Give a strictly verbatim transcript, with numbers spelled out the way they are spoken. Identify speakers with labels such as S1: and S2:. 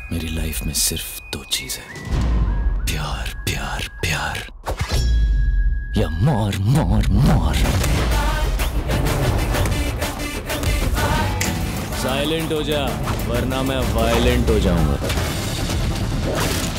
S1: मेरी लाइफ में सिर्फ दो चीज है, प्यार प्यार प्यार या मार मार मार। साइलेंट हो जा वरना मैं वायलेंट हो जाऊंगा।